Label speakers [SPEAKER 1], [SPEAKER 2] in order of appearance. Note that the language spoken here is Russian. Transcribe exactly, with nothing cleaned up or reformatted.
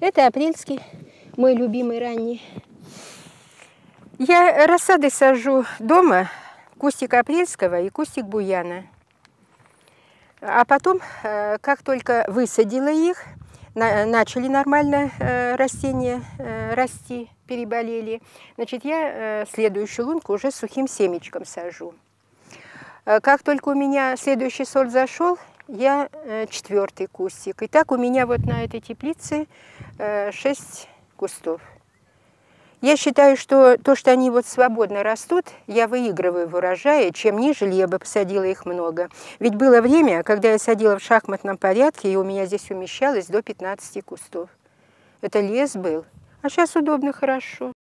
[SPEAKER 1] Это апрельский, мой любимый ранний. Я рассады сажу дома, кустик апрельского и кустик буяна. А потом, как только высадила их, начали нормально растения расти, переболели, значит, я следующую лунку уже сухим семечком сажу. Как только у меня следующий сорт зашел, я четвертый кустик. И так у меня вот на этой теплице шесть кустов. Я считаю, что то, что они вот свободно растут, я выигрываю в урожае, чем нежели я бы посадила их много. Ведь было время, когда я садила в шахматном порядке, и у меня здесь умещалось до пятнадцати кустов. Это лес был. А сейчас удобно, хорошо.